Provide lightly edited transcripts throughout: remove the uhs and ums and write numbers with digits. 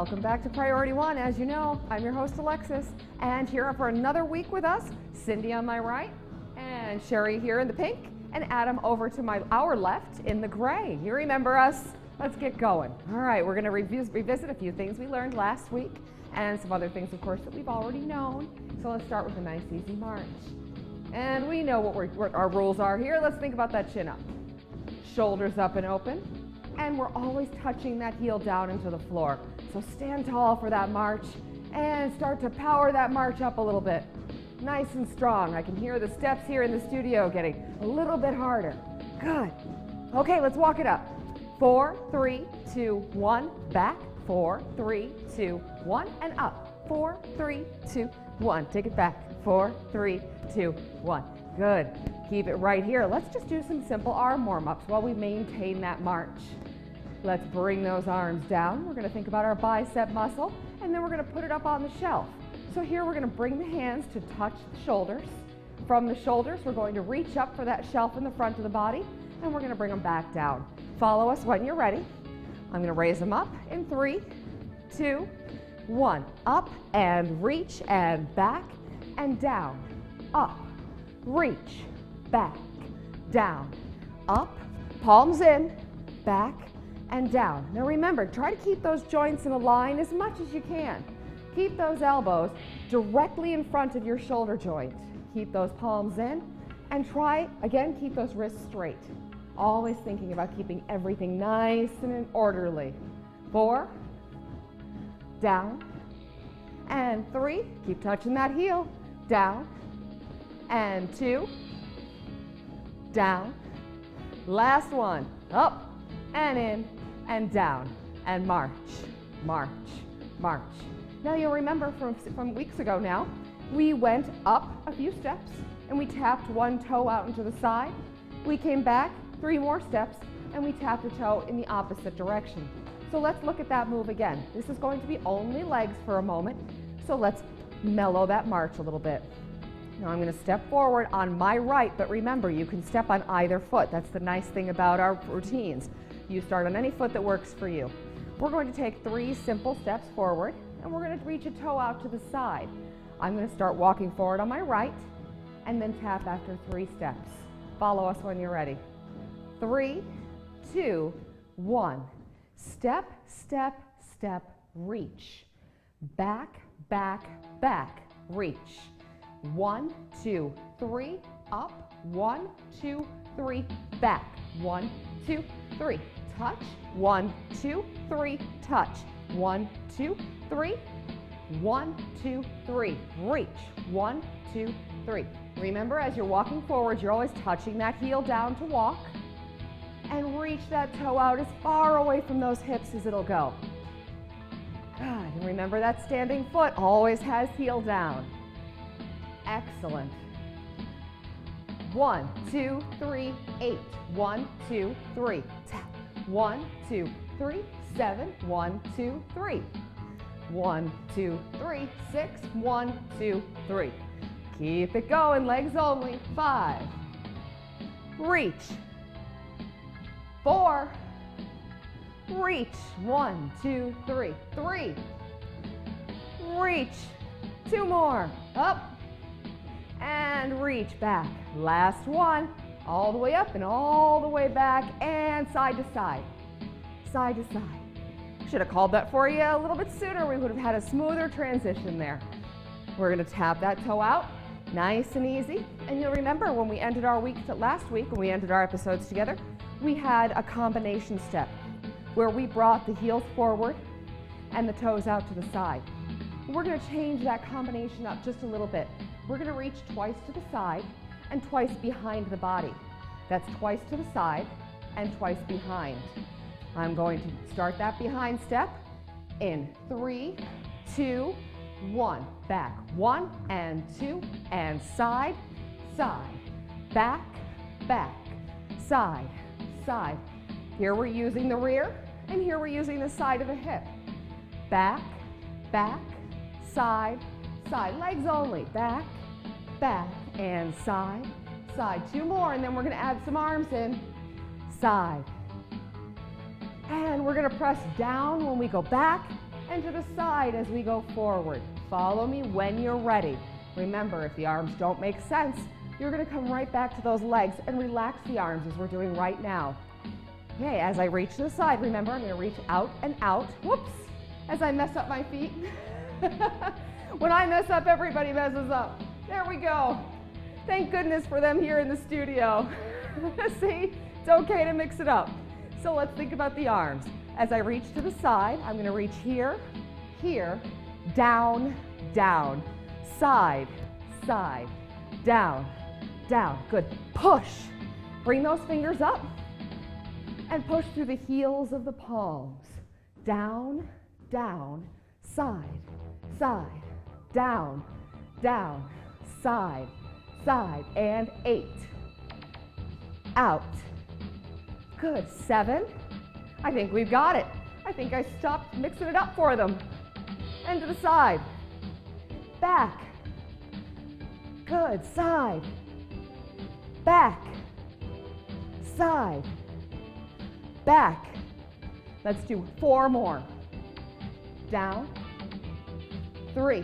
Welcome back to Priority One. As you know, I'm your host Alexis, and here for another week with us, Cindy on my right, and Sherry here in the pink, and Adam over to our left in the gray. You remember us? Let's get going. All right, we're going to revisit a few things we learned last week, and some other things, of course, that we've already known. So let's start with a nice, easy march. And we know what our rules are here. Let's think about that chin up. Shoulders up and open. And we're always touching that heel down into the floor. So stand tall for that march and start to power that march up a little bit. Nice and strong. I can hear the steps here in the studio getting a little bit harder. Good. Okay, let's walk it up. 4, 3, 2, 1, back. 4, 3, 2, 1, and up. 4, 3, 2, 1. Take it back. 4, 3, 2, 1. Good. Keep it right here. Let's just do some simple arm warm-ups while we maintain that march. Let's bring those arms down. We're going to think about our bicep muscle, and then we're going to put it up on the shelf. So here we're going to bring the hands to touch the shoulders. From the shoulders, we're going to reach up for that shelf in the front of the body, and we're going to bring them back down. Follow us when you're ready. I'm going to raise them up in 3, 2, 1. Up and reach and back and down. Up, reach, back, down. Up, palms in, back, and down. Now remember, try to keep those joints in a line as much as you can. Keep those elbows directly in front of your shoulder joint. Keep those palms in, and try, again, keep those wrists straight. Always thinking about keeping everything nice and orderly. 4, down, and 3, keep touching that heel, down, and 2, down, last one, up, and in, and down, and march, march, march. Now you'll remember from weeks ago now, we went up a few steps, and we tapped one toe out into the side. We came back 3 more steps, and we tapped a toe in the opposite direction. So let's look at that move again. This is going to be only legs for a moment, so let's mellow that march a little bit. Now I'm going to step forward on my right, but remember, you can step on either foot. That's the nice thing about our routines. You start on any foot that works for you. We're going to take 3 simple steps forward, and we're going to reach a toe out to the side. I'm going to start walking forward on my right, and then tap after 3 steps. Follow us when you're ready. 3, 2, 1. Step, step, step, reach. Back, back, back, reach. 1, 2, 3, up. 1, 2, 3, back. 1, 2, 3, touch. 1, 2, 3, touch. 1, 2, 3. 1, 2, 3, reach. 1, 2, 3. Remember, as you're walking forward, you're always touching that heel down to walk, and reach that toe out as far away from those hips as it'll go. Good. And remember, that standing foot always has heel down. Excellent. 1, 2, 3, 8. 1, 2, 3, tap. 1, 2, 3, 7. 1, 2, 3. 1, 2, 3, 6. 1, 2, 3. Keep it going, legs only. 5. Reach. 4. Reach. 1, 2, 3. 3. Reach. 2 more. Up. And reach back. Last one. All the way up and all the way back and side to side. Side to side. Should have called that for you a little bit sooner. We would have had a smoother transition there. We're going to tap that toe out. Nice and easy. And you'll remember when we ended our week last week, when we ended our episodes together, we had a combination step where we brought the heels forward and the toes out to the side. We're going to change that combination up just a little bit. We're going to reach twice to the side and twice behind the body. That's twice to the side and twice behind. I'm going to start that behind step in 3, 2, 1. Back. 1 and 2 and side, side, back, back, side, side. Here we're using the rear, and here we're using the side of the hip. Back, back, side, side. Legs only. Back, back, and side, side. 2 more, and then we're going to add some arms in. Side. And we're going to press down when we go back and to the side as we go forward. Follow me when you're ready. Remember, if the arms don't make sense, you're going to come right back to those legs and relax the arms as we're doing right now. Okay, as I reach to the side, remember, I'm going to reach out and out. Whoops, as I mess up my feet. When I mess up, everybody messes up. There we go. Thank goodness for them here in the studio. See, it's okay to mix it up. So let's think about the arms. As I reach to the side, I'm going to reach here, here, down, down, side, side, down, down. Good. Push. Bring those fingers up and push through the heels of the palms. Down, down, side, side, down, down, side, side, and 8. Out. Good. 7. I think we've got it. I think I stopped mixing it up for them. And to the side. Back. Good. Side. Back. Side. Back. Let's do 4 more. Down. 3.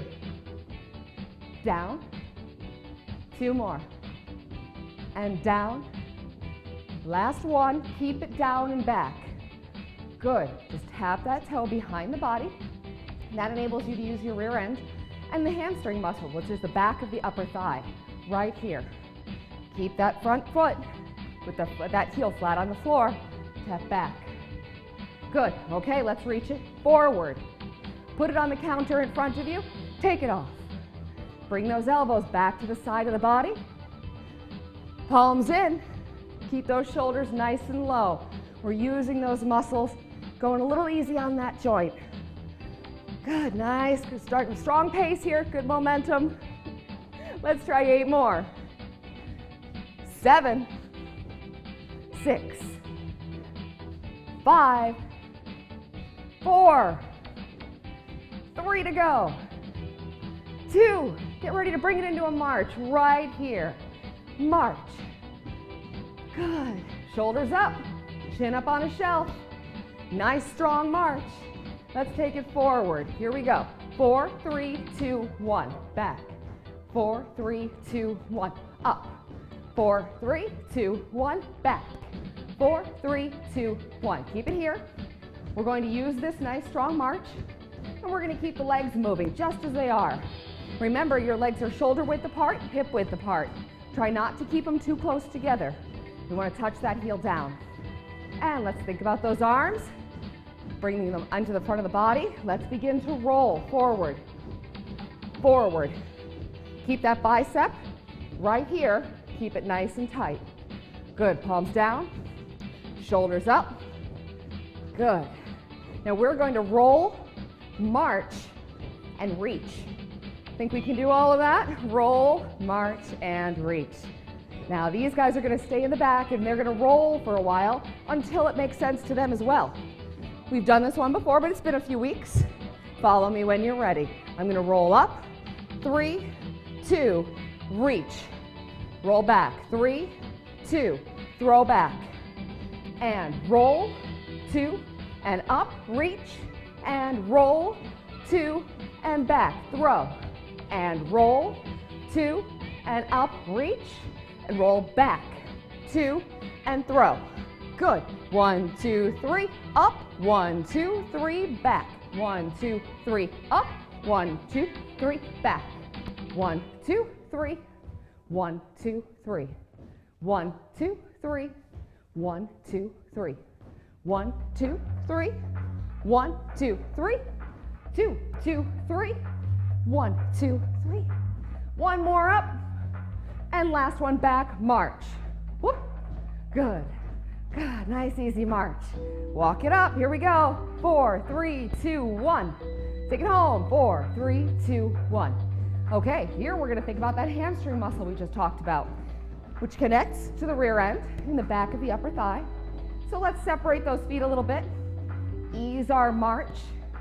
Down. 2 more. And down. Last one. Keep it down and back. Good. Just tap that toe behind the body. That enables you to use your rear end and the hamstring muscle, which is the back of the upper thigh, right here. Keep that front foot with that heel flat on the floor. Tap back. Good. Okay, let's reach it forward. Put it on the counter in front of you. Take it off. Bring those elbows back to the side of the body. Palms in. Keep those shoulders nice and low. We're using those muscles, going a little easy on that joint. Good, nice. Good, start with strong pace here. Good momentum. Let's try 8 more. 7, 6, 5, 4, 3 to go. 2, get ready to bring it into a march right here. March. Good. Shoulders up, chin up on a shelf. Nice strong march. Let's take it forward. Here we go. 4, 3, 2, 1. Back. 4, 3, 2, 1. Up. 4, 3, 2, 1. Back. 4, 3, 2, 1. Keep it here. We're going to use this nice strong march, and we're going to keep the legs moving just as they are. Remember, your legs are shoulder width apart, hip width apart. Try not to keep them too close together. We want to touch that heel down. And let's think about those arms. Bringing them onto the front of the body. Let's begin to roll forward. Forward. Keep that bicep right here. Keep it nice and tight. Good. Palms down. Shoulders up. Good. Now we're going to roll, march, and reach. Think we can do all of that? Roll, march, and reach. Now these guys are going to stay in the back and they're going to roll for a while until it makes sense to them as well. We've done this one before, but it's been a few weeks. Follow me when you're ready. I'm going to roll up. 3, 2, reach. Roll back. 3, 2, throw back. And roll, 2, and up, reach, and roll, 2, and back, throw. And roll, 2, and up, reach, and roll back, 2, and throw. Good. 1, 2, 3, up. 1, 2, 3, back. 1, 2, 3, up. 1, 2, 3, back. 1, 2, 3. 1, 2, 3. 1, 2, 3. 1, 2, 3. 1, 2, 3. 1, 2, 3. 2, 2, 3. 1, 2, 3. One more up. And last one back, march. Whoop. Good. Good. Nice, easy march. Walk it up. Here we go. 4, 3, 2, 1. Take it home. 4, 3, 2, 1. Okay, here we're going to think about that hamstring muscle we just talked about, which connects to the rear end in the back of the upper thigh. So let's separate those feet a little bit. Ease our march.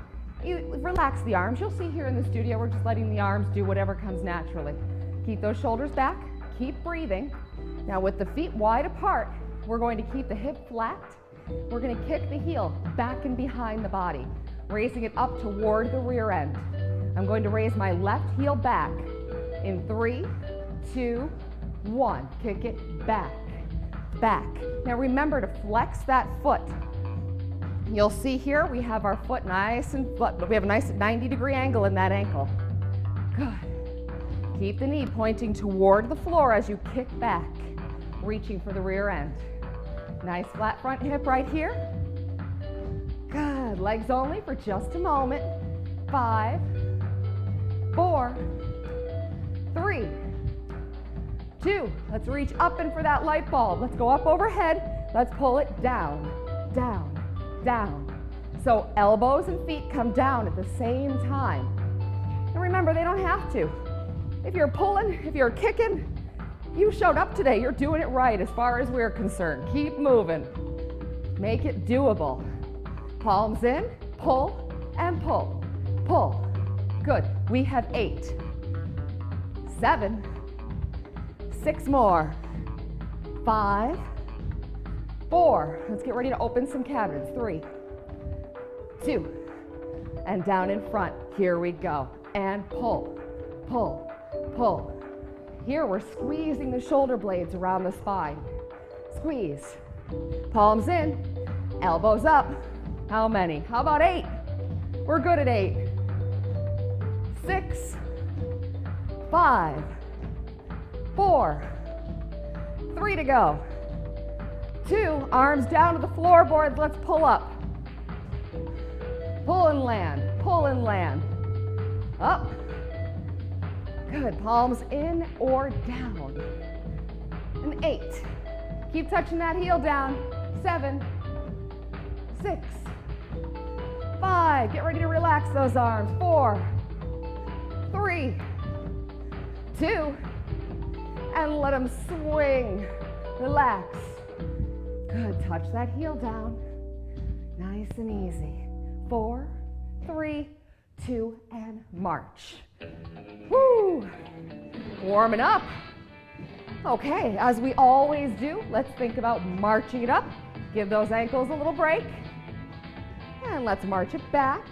Relax the arms. You'll see here in the studio, we're just letting the arms do whatever comes naturally. Keep those shoulders back. Keep breathing. Now with the feet wide apart, we're going to keep the hip flat. We're going to kick the heel back and behind the body. raising it up toward the rear end. I'm going to raise my left heel back in 3, 2, 1. Kick it back, back. Now remember to flex that foot. You'll see here we have our foot nice and flat. We have a nice 90-degree angle in that ankle. Good. Keep the knee pointing toward the floor as you kick back, reaching for the rear end. Nice flat front hip right here. Good. Legs only for just a moment. 5, 4, 3, 2. Let's reach up and for that light bulb. Let's go up overhead. Let's pull it down, down, down. So elbows and feet come down at the same time. And remember, they don't have to. If you're pulling, if you're kicking, you showed up today. You're doing it right as far as we're concerned. Keep moving. Make it doable. Palms in, pull and pull, pull. Good. We have 8, 7, 6 more. 5, 4. Let's get ready to open some cabins. 3, 2, and down in front. Here we go. And pull, pull, pull. Here we're squeezing the shoulder blades around the spine. Squeeze. Palms in, elbows up. How many? How about 8? We're good at 8. 6, 5, 4, 3 to go. 2, arms down to the floorboards. Let's pull up. Pull and land, pull and land. Up. Good. Palms in or down. And 8. Keep touching that heel down. 7, 6, 5. Get ready to relax those arms. 4, 3, 2, and let them swing. Relax. Good. Touch that heel down. Nice and easy. 4, 3, 2, and march. Woo! Warming up. Okay, as we always do, let's think about marching it up. Give those ankles a little break. And let's march it back.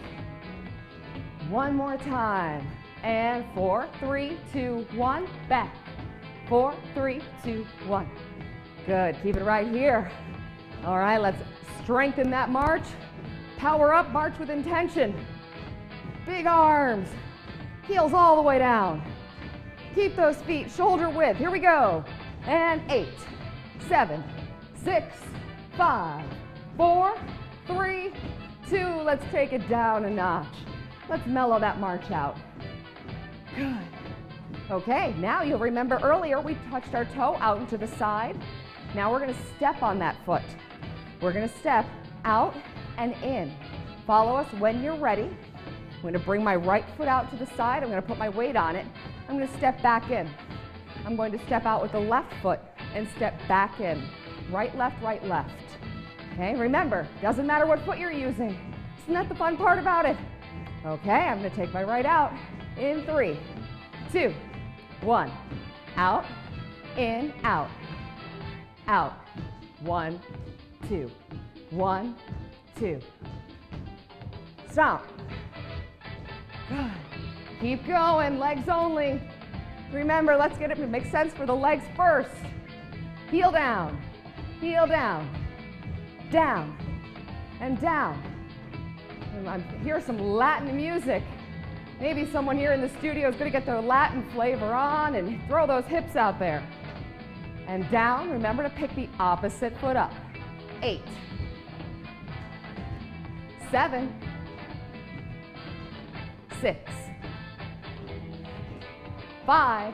One more time. And 4, 3, 2, 1, back. 4, 3, 2, 1. Good, keep it right here. All right, let's strengthen that march. Power up, march with intention. Big arms, heels all the way down. Keep those feet shoulder width. Here we go. And 8, 7, 6, 5, 4, 3, 2. Let's take it down a notch. Let's mellow that march out. Good. Okay, now you'll remember earlier we touched our toe out and to the side. Now we're going to step on that foot. We're going to step out and in. Follow us when you're ready. I'm going to bring my right foot out to the side. I'm going to put my weight on it. I'm going to step back in. I'm going to step out with the left foot and step back in. Right, left, right, left. Okay, remember, doesn't matter what foot you're using. Isn't that the fun part about it? Okay, I'm going to take my right out in 3, 2, 1. Out, in, out, out. 1, 2, 1, 2. Stop. Good. Keep going, legs only. Remember, let's get it to make sense for the legs first. Heel down, down, and down. And I hear some Latin music. Maybe someone here in the studio is going to get their Latin flavor on and throw those hips out there. And down, remember to pick the opposite foot up. 8, 7, 6, 5,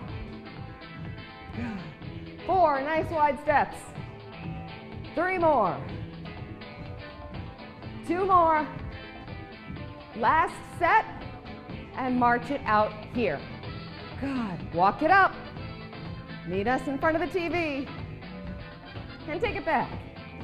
4, nice wide steps. 3 more. 2 more. Last set, and march it out here. Good. Walk it up. Meet us in front of the TV. And take it back.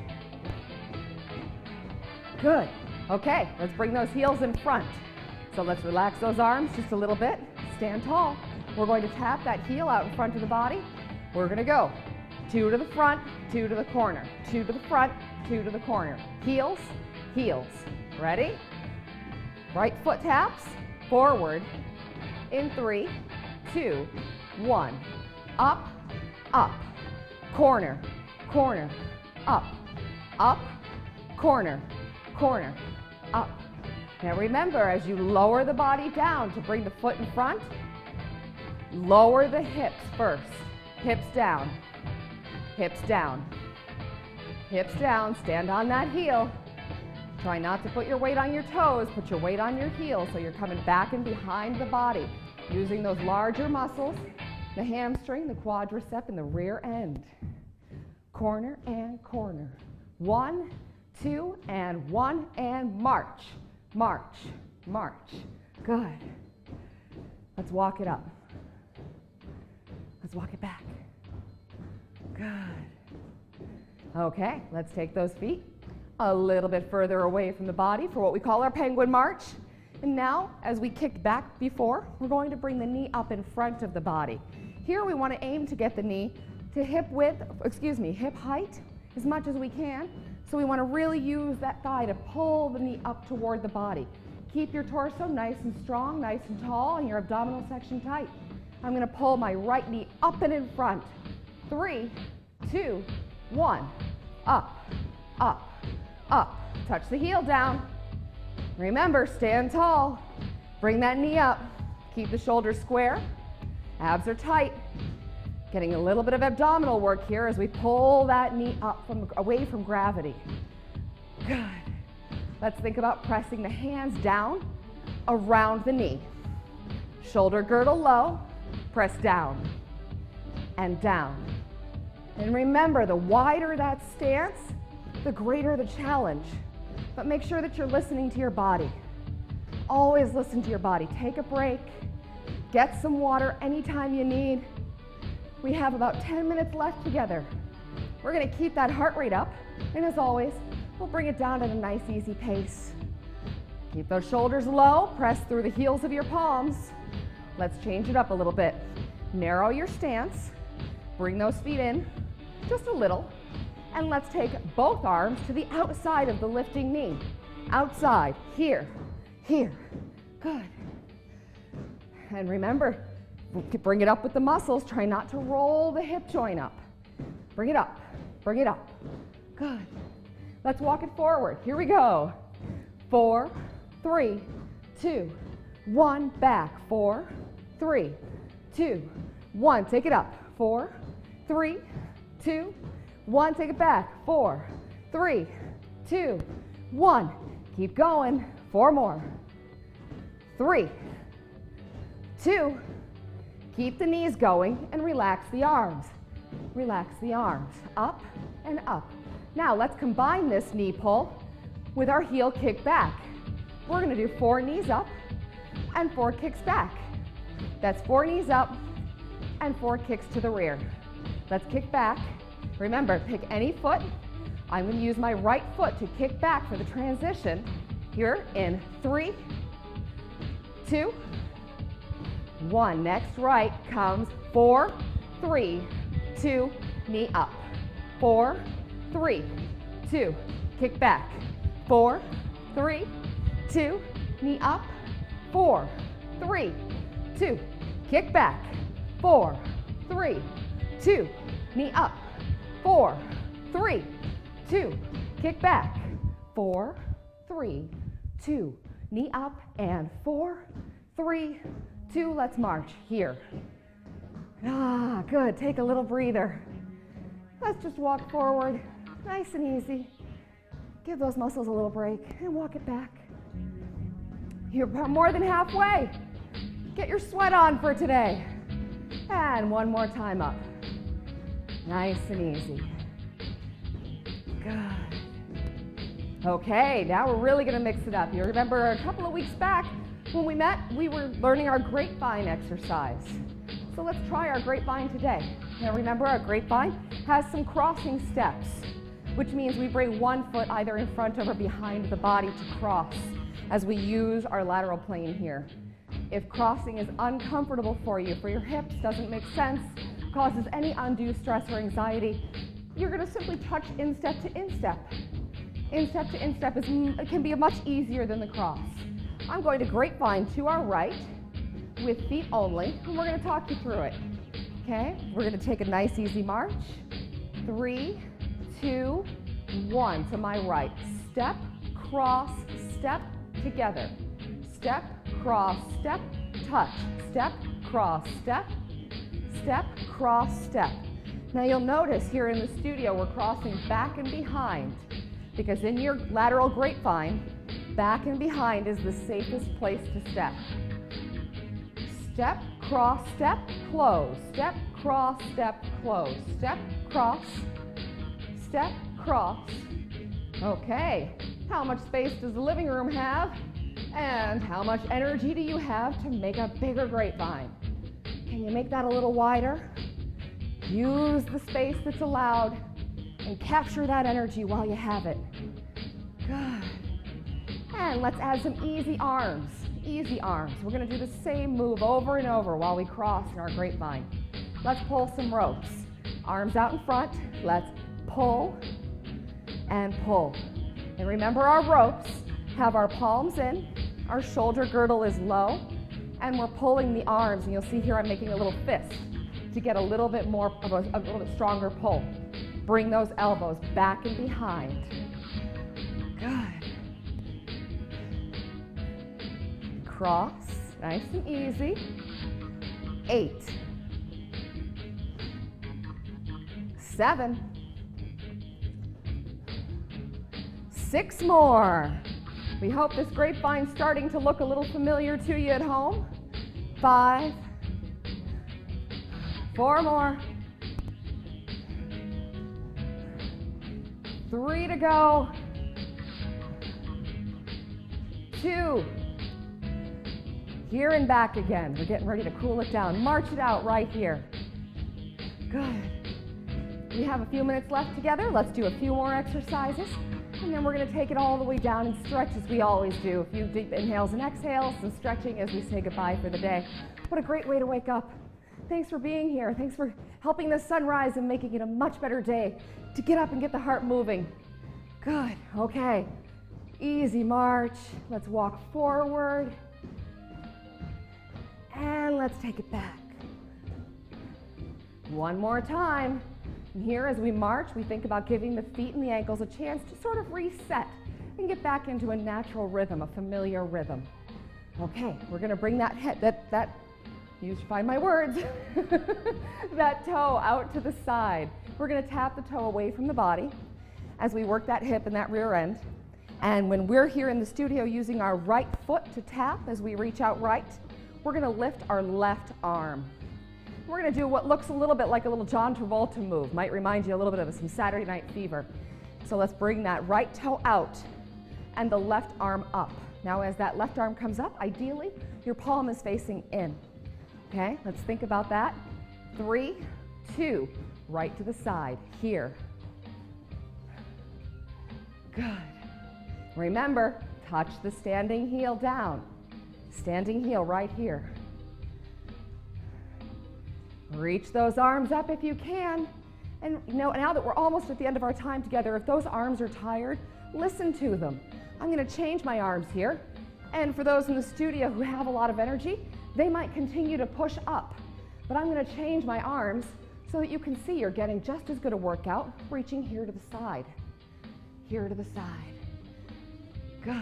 Good. Okay, let's bring those heels in front. So let's relax those arms just a little bit. Stand tall. We're going to tap that heel out in front of the body. We're going to go 2 to the front, 2 to the corner, 2 to the front, 2 to the corner. Heels, heels. Ready? Right foot taps forward in 3, 2, 1. Up, up, corner, corner, up, up, corner, corner, up. Now remember, as you lower the body down to bring the foot in front, lower the hips first. Hips down, hips down, hips down. Stand on that heel. Try not to put your weight on your toes, put your weight on your heels so you're coming back and behind the body, using those larger muscles, the hamstring, the quadricep, and the rear end. Corner and corner. 1, 2, and 1, and march, march, march. Good. Let's walk it up. Let's walk it back. Good. Okay, let's take those feet a little bit further away from the body for what we call our penguin march. And now, as we kicked back before, we're going to bring the knee up in front of the body. Here we want to aim to get the knee to hip height as much as we can. So we want to really use that thigh to pull the knee up toward the body. Keep your torso nice and strong, nice and tall, and your abdominal section tight. I'm going to pull my right knee up and in front. 3, 2, 1. Up, up, up. Touch the heel down. Remember, stand tall. Bring that knee up. Keep the shoulders square. Abs are tight. Getting a little bit of abdominal work here as we pull that knee up away from gravity. Good. Let's think about pressing the hands down around the knee. Shoulder girdle low. Press down and down. And remember, the wider that stance, the greater the challenge. But make sure that you're listening to your body. Always listen to your body. Take a break. Get some water anytime you need. We have about 10 minutes left together. We're going to keep that heart rate up. And as always, we'll bring it down at a nice, easy pace. Keep those shoulders low. Press through the heels of your palms. Let's change it up a little bit. Narrow your stance. Bring those feet in just a little. And let's take both arms to the outside of the lifting knee. Outside, here, here. Good. And remember, bring it up with the muscles. Try not to roll the hip joint up. Bring it up, bring it up. Good. Let's walk it forward. Here we go. 4, 3, 2, 1. Back. 4, 3, 2, 1. Take it up. 4, 3, 2, 1. Take it back. 4, 3, 2, 1. Keep going. 4 more. 3, 2. Keep the knees going and relax the arms. Relax the arms. Up and up. Now let's combine this knee pull with our heel kick back. We're going to do 4 knees up and 4 kicks back. That's 4 knees up and 4 kicks to the rear. Let's kick back. Remember, pick any foot. I'm going to use my right foot to kick back for the transition. Here in 3, 2, 1. Next right comes 4, 3, 2, knee up. 4, 3, 2, kick back. 4, 3, 2, knee up. 4, 3, 2, kick back. 4, 3, 2, knee up. 4, 3, 2, kick back. 4, 3, 2, knee up, and 4, 3, 2. Let's march here. Ah, good. Take a little breather. Let's just walk forward, nice and easy. Give those muscles a little break and walk it back. You're more than halfway. Get your sweat on for today. And one more time up. Nice and easy. Good. Okay, now we're really going to mix it up. You remember a couple of weeks back when we met, we were learning our grapevine exercise. So let's try our grapevine today. Now remember, our grapevine has some crossing steps, which means we bring one foot either in front of or behind the body to cross as we use our lateral plane here. If crossing is uncomfortable for you, for your hips, doesn't make sense, causes any undue stress or anxiety, you're going to simply touch instep to instep. Instep to instep can be much easier than the cross. I'm going to grapevine to our right with feet only, and we're going to talk you through it. Okay, we're going to take a nice easy march. 3, 2, 1 to my right. Step, cross, step, together. Step, cross, step, touch. Step, cross, step, step, cross, step. Now you'll notice here in the studio we're crossing back and behind, because in your lateral grapevine, back and behind is the safest place to step. Step, cross, step, close. Step, cross, step, close. Step, cross, step, cross. Okay, how much space does the living room have? And how much energy do you have to make a bigger grapevine? Can you make that a little wider? Use the space that's allowed and capture that energy while you have it. Good. And let's add some easy arms. Easy arms. We're going to do the same move over and over while we cross in our grapevine. Let's pull some ropes. Arms out in front. Let's pull and pull. And remember, our ropes have our palms in, our shoulder girdle is low, and we're pulling the arms. And you'll see here I'm making a little fist to get a little bit more of a little bit stronger pull. Bring those elbows back and behind. Good. Cross, nice and easy. 8, 7, 6 more. We hope this grapevine's starting to look a little familiar to you at home. 5, 4 more. 3 to go. 2. Here and back again. We're getting ready to cool it down. March it out right here. Good. We have a few minutes left together. Let's do a few more exercises. And then we're going to take it all the way down and stretch as we always do. A few deep inhales and exhales, some stretching as we say goodbye for the day. What a great way to wake up. Thanks for being here. Thanks for helping the sun rise and making it a much better day to get up and get the heart moving. Good. Okay. Easy march. Let's walk forward. And let's take it back. One more time. And here as we march, we think about giving the feet and the ankles a chance to sort of reset and get back into a natural rhythm, a familiar rhythm. Okay, we're going to bring that head, you should find my words, that toe out to the side. We're going to tap the toe away from the body as we work that hip and that rear end. And when we're here in the studio using our right foot to tap as we reach out right, we're going to lift our left arm. We're going to do what looks a little bit like a little John Travolta move. Might remind you a little bit of some Saturday Night Fever. So let's bring that right toe out and the left arm up. Now as that left arm comes up, ideally, your palm is facing in. Okay, let's think about that. 3, 2, right to the side, here. Good. Remember, touch the standing heel down. Standing heel right here. Reach those arms up if you can. And you know, now that we're almost at the end of our time together, if those arms are tired, listen to them. I'm going to change my arms here. And for those in the studio who have a lot of energy, they might continue to push up. But I'm going to change my arms so that you can see you're getting just as good a workout reaching here to the side. Here to the side. Good.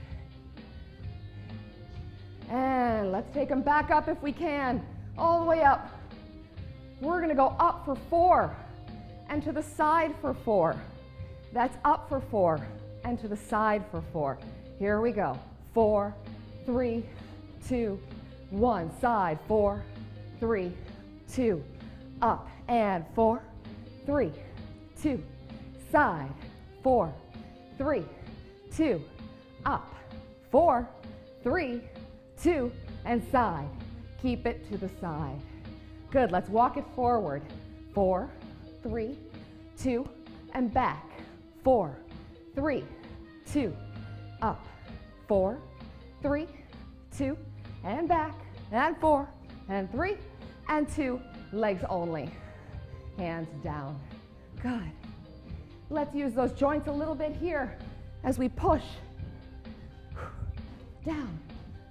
And let's take them back up if we can. All the way up. We're going to go up for 4 and to the side for 4. That's up for 4 and to the side for 4. Here we go. 4, 3, 2, 1. Side. 4, 3, 2. Up and 4, 3, 2. Side. 4, 3, 2. Up. 4, 3, 2. And side. Keep it to the side. Good, let's walk it forward. 4, 3, 2, and back. 4, 3, 2, up. 4, 3, 2, and back. And 4, and 3, and 2. Legs only. Hands down. Good. Let's use those joints a little bit here as we push. Down,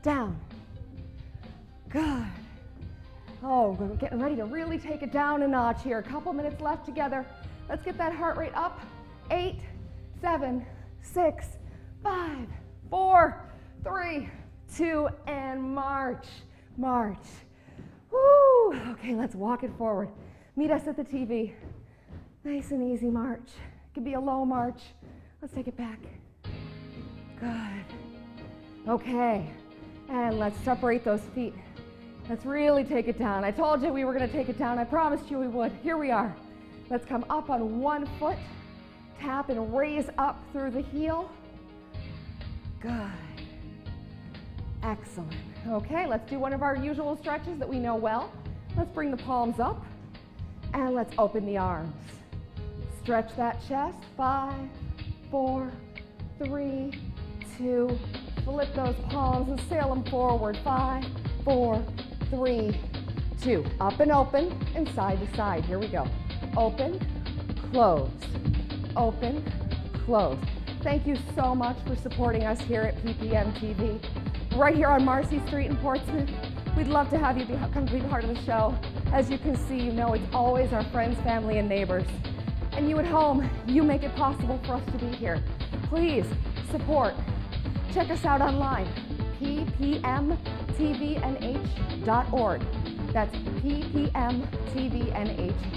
down. Good. Oh, we're getting ready to really take it down a notch here. A couple minutes left together. Let's get that heart rate up. 8, 7, 6, 5, 4, 3, 2, and march. March. Woo! Okay, let's walk it forward. Meet us at the TV. Nice and easy march. It could be a low march. Let's take it back. Good. Okay, and let's separate those feet. Let's really take it down. I told you we were going to take it down. I promised you we would. Here we are. Let's come up on one foot. Tap and raise up through the heel. Good. Excellent. Okay, let's do one of our usual stretches that we know well. Let's bring the palms up and let's open the arms. Stretch that chest. 5, 4, 3, 2. Flip those palms and sail them forward. 5, 4, 3, 2. Up and open and side to side. Here we go. Open, close. Open, close. Thank you so much for supporting us here at PPM TV. Right here on Marcy Street in Portsmouth. We'd love to have you come be part of the show. As you can see, you know it's always our friends, family, and neighbors. And you at home, you make it possible for us to be here. Please support. Check us out online, ppmtvnh.org. That's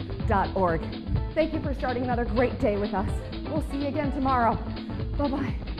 ppmtvnh.org. Thank you for starting another great day with us. We'll see you again tomorrow. Bye-bye.